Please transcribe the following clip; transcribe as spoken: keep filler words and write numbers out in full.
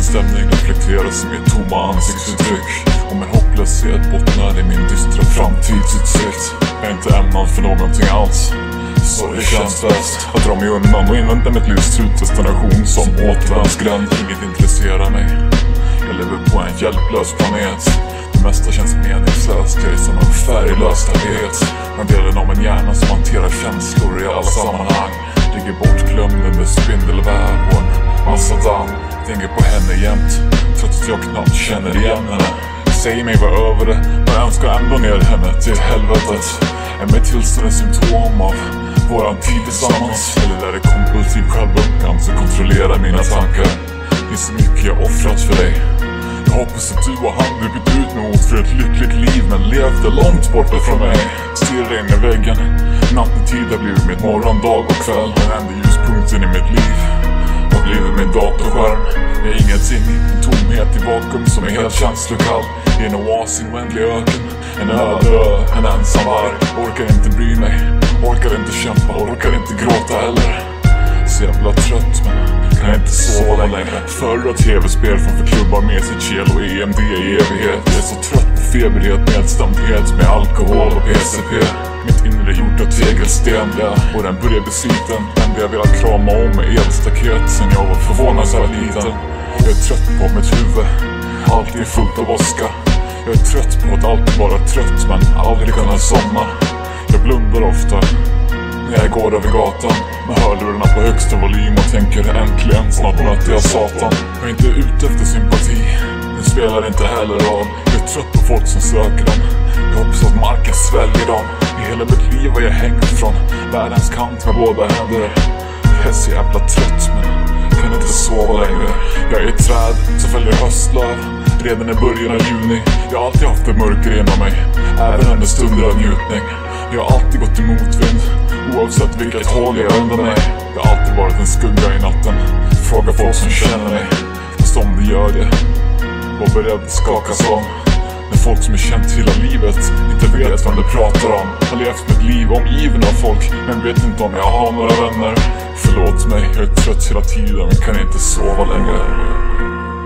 stämning reflekteras i mitt tomma ansiktsuttryck. Om en hopplöshet bottnar i min dystra framtidsutsikt. Jag är inte ämnad för någonting alls, så det känns bäst att dra mig undan och invänta mitt livs slutdestination som återvändsgränd. Inget intresserar mig, jag lever på en hjälplös planet. Det mesta känns meningslöst, jag är som en färglös tapet. Men delen av en hjärna som hanterar känslor i alla sammanhang ligger bortglömd under spindelväv och en massa damm. Tänker på henne jämt, trots att jag knappt känner igen henne. Säger mig vara över det, men jag önskar ändå ner henne till helvetet. Är mitt tillstånd ett symptom av våran tid tillsammans? Eller är det kompulsiv självömkan som kontrollerar mina tankar? Det är så mycket jag offrat för dig. Jag hoppas att du och han du bytt ut mig mot för ett lyckligt liv, men levde långt borta från mig. Stirrar in i väggen, nattentid har blivit mitt morgon, dag och kväll. Den enda ljuspunkten i mitt liv har blivit min datorskärm. Jag är ingenting, en tomhet i vakuum som är helt känslokall. I en oas i en oändlig öken, en öde ö, en ensam varg. Orkar inte bry mig, orkar inte kämpa, orkar inte gråta heller. Så jävla trött men kan inte sova längre. Förra tv-spel från för klubbar med sitt kel och E M D i evighet. Jag är så trött på feberhet, nedstämdhet med alkohol och P C P. Mitt inre gjort av tegelsten, ja, och den börjar bli sliten. Men det jag vill krama om med elstaket sen jag var förvånansvärt liten. Jag är trött på mitt huvud, allt är fullt av åska. Jag är trött på att alltid vara trött men aldrig kunna somna. Jag blundar ofta när jag går över gatan med hörlurarna på högsta volym och tänker äntligen snart möter jag satan. Jag är inte ute efter sympati, det spelar inte heller roll. Jag är trött på folk som söker dem, jag hoppas att marken sväljer dem. I hela mitt liv har jag hängt från världens kant med båda händer. Jag är så jävla trött men kan inte sova längre. Jag är ett träd som fäller höstlöv redan i början av juni. Jag har alltid haft ett mörker inom mig, även under stunder av njutning. Jag har alltid gått i motvind, oavsett vilket håll jag under mig. Jag har alltid varit en skugga i natten. Fråga folk som känner mig, fast om de gör det, var beredd att skakas om. När folk som är känt hela livet inte vet vem de pratar om. Har levt mitt liv omgiven av folk, men vet inte om jag har några vänner. Förlåt mig, jag är trött hela tiden men kan inte sova längre.